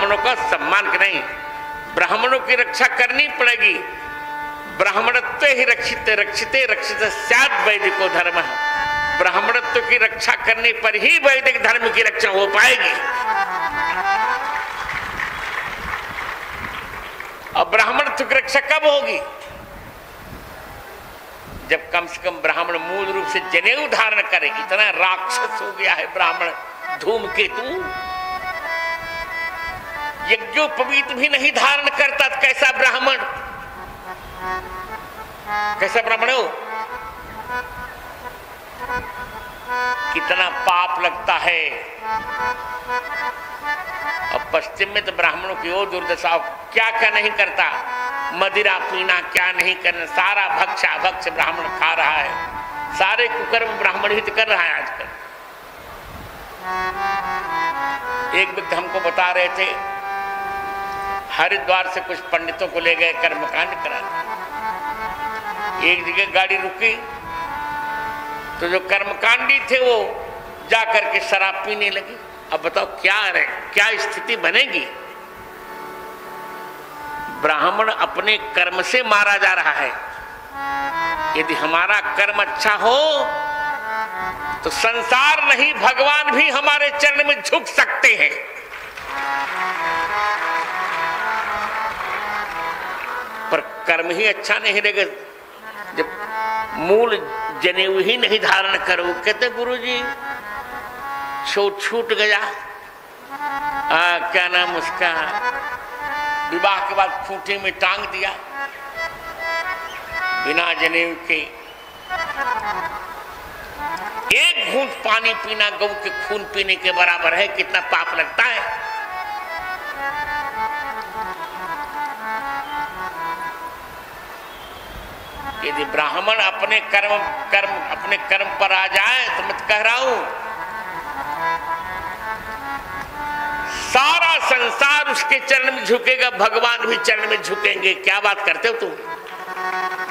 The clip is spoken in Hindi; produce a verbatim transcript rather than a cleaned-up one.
ब्राह्मणों का सम्मान नहीं, ब्राह्मणों की रक्षा करनी पड़ेगी। ब्राह्मणत्व ही रक्षित रक्षिते रक्षित स्यात् वैदिको धर्म। ब्राह्मणत्व की रक्षा करने पर ही वैदिक धर्म की रक्षा हो पाएगी। और ब्राह्मणत्व की रक्षा कब होगी? जब कम से कम ब्राह्मण मूल रूप से जनेऊ धारण करे। इतना राक्षस हो गया है ब्राह्मण, धूमकेतु यज्ञोपवीत भी नहीं धारण करता। कैसा ब्राह्मण, कैसा ब्राह्मण हो? कितना पाप लगता है। और पश्चिम में तो ब्राह्मणों की ओर दुर्दशा, क्या क्या नहीं करता, मदिरा पीना क्या नहीं करना, सारा भक्षा भक्ष ब्राह्मण खा रहा है। सारे कुकर्म ब्राह्मण हित कर रहा है आजकल। एक व्यक्ति हमको बता रहे थे, हरिद्वार से कुछ पंडितों को ले गए कर्मकांड कराने। एक जगह गाड़ी रुकी तो जो कर्मकांडी थे वो जाकर के शराब पीने लगी। अब बताओ क्या रहे, क्या स्थिति बनेगी? ब्राह्मण अपने कर्म से मारा जा रहा है। यदि हमारा कर्म अच्छा हो तो संसार नहीं, भगवान भी हमारे चरण में झुक सकते हैं। पर कर्म ही अच्छा नहीं रहेगा, जब मूल जनेऊ ही नहीं धारण करो। कहते गुरुजी छूट छूट गया, आ, क्या नाम उसका, विवाह के बाद खूंटे में टांग दिया बिना जनेऊ के। एक घूंट पानी पीना गौ के खून पीने के बराबर है। कितना पाप लगता है। यदि ब्राह्मण अपने कर्म कर्म अपने कर्म पर आ जाए तो मैं कह रहा हूं सारा संसार उसके चरण में झुकेगा, भगवान भी चरण में झुकेंगे। क्या बात करते हो तुम?